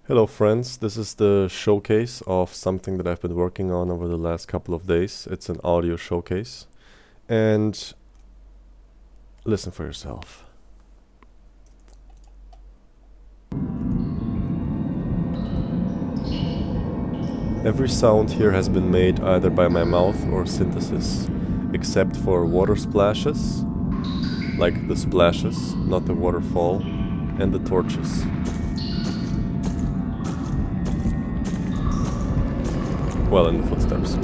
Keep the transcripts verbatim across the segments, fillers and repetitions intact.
Hello friends, this is the showcase of something that I've been working on over the last couple of days. It's an audio showcase, and listen for yourself. Every sound here has been made either by my mouth or synthesis, except for water splashes, like the splashes, not the waterfall, and the torches. Well, in the footsteps.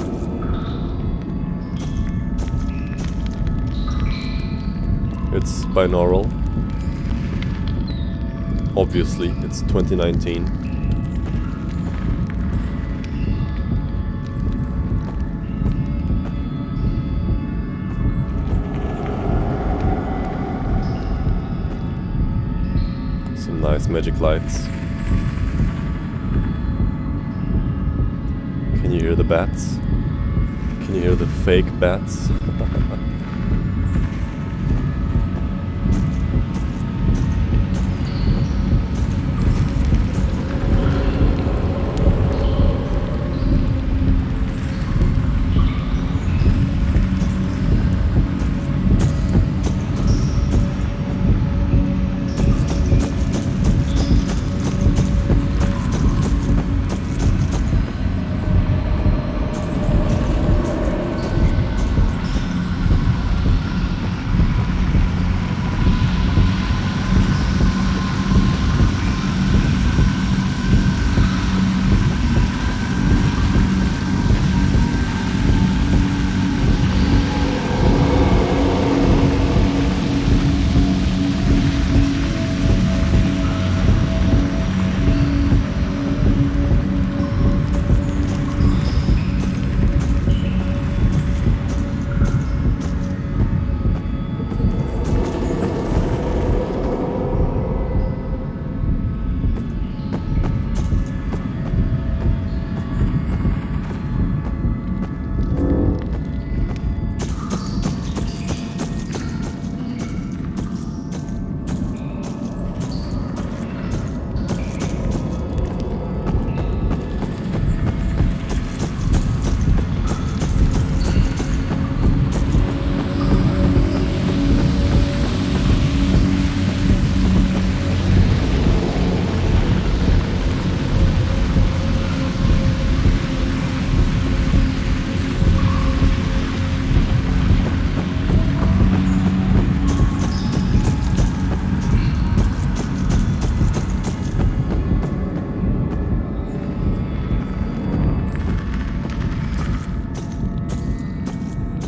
It's binaural. Obviously, it's twenty nineteen. Some nice magic lights. Can you hear the bats? Can you hear the fake bats?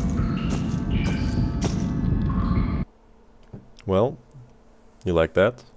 Well, you like that?